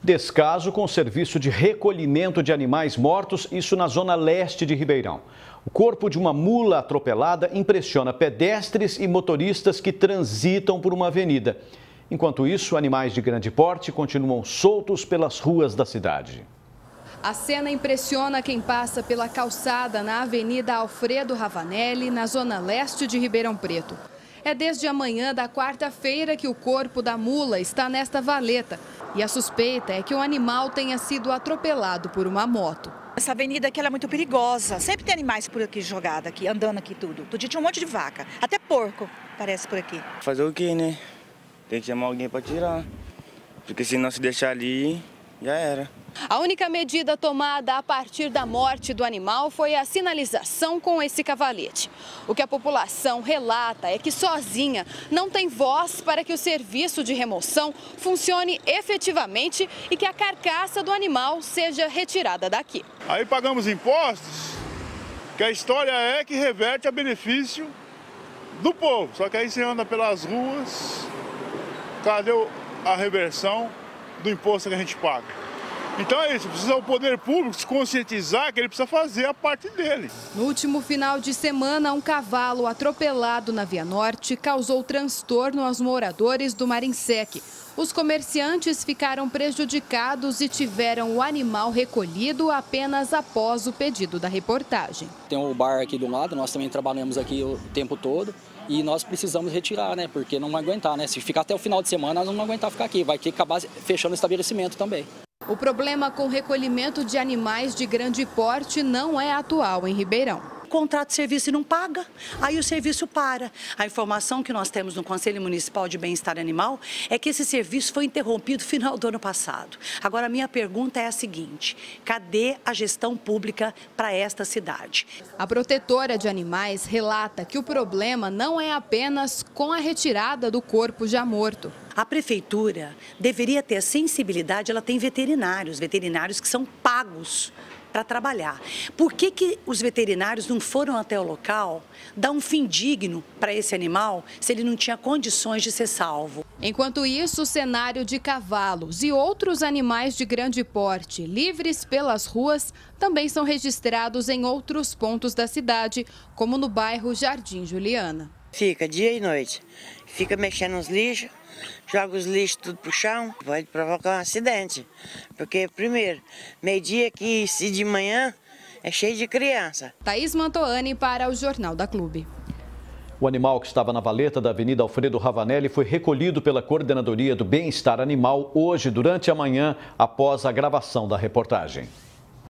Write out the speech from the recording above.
Descaso com o serviço de recolhimento de animais mortos, isso na zona leste de Ribeirão. O corpo de uma mula atropelada impressiona pedestres e motoristas que transitam por uma avenida. Enquanto isso, animais de grande porte continuam soltos pelas ruas da cidade. A cena impressiona quem passa pela calçada na Avenida Alfredo Ravanelli, na zona leste de Ribeirão Preto. É desde a manhã da quarta-feira que o corpo da mula está nesta valeta. E a suspeita é que o animal tenha sido atropelado por uma moto. Essa avenida aqui ela é muito perigosa. Sempre tem animais por aqui jogados, aqui, andando aqui tudo. Todo dia tinha um monte de vaca, até porco parece por aqui. Fazer o quê, né? Tem que chamar alguém para tirar. Porque se não se deixar ali, já era. A única medida tomada a partir da morte do animal foi a sinalização com esse cavalete. O que a população relata é que sozinha não tem voz para que o serviço de remoção funcione efetivamente e que a carcaça do animal seja retirada daqui. Aí pagamos impostos, que a história é que reverte a benefício do povo. Só que aí você anda pelas ruas, cadê a reversão do imposto que a gente paga? Então é isso, precisa o poder público se conscientizar que ele precisa fazer a parte dele. No último final de semana, um cavalo atropelado na Via Norte causou transtorno aos moradores do Marinsec. Os comerciantes ficaram prejudicados e tiveram o animal recolhido apenas após o pedido da reportagem. Tem um bar aqui do lado, nós também trabalhamos aqui o tempo todo. E nós precisamos retirar, né? Porque não vai aguentar, né? Se ficar até o final de semana, nós não vamos aguentar ficar aqui. Vai ter que acabar fechando o estabelecimento também. O problema com o recolhimento de animais de grande porte não é atual em Ribeirão. Contrato de serviço e não paga, aí o serviço para. A informação que nós temos no Conselho Municipal de Bem-Estar Animal é que esse serviço foi interrompido no final do ano passado. Agora, a minha pergunta é a seguinte: cadê a gestão pública para esta cidade? A protetora de animais relata que o problema não é apenas com a retirada do corpo já morto. A prefeitura deveria ter a sensibilidade, ela tem veterinários que são pagos para trabalhar. Por que os veterinários não foram até o local dar um fim digno para esse animal se ele não tinha condições de ser salvo? Enquanto isso, o cenário de cavalos e outros animais de grande porte livres pelas ruas também são registrados em outros pontos da cidade, como no bairro Jardim Juliana. Fica dia e noite, fica mexendo nos lixos, joga os lixos tudo pro chão, pode provocar um acidente. Porque, primeiro, meio-dia aqui, se de manhã, é cheio de criança. Thaís Mantoani para o Jornal da Clube. O animal que estava na valeta da Avenida Alfredo Ravanelli foi recolhido pela Coordenadoria do Bem-Estar Animal hoje, durante a manhã, após a gravação da reportagem.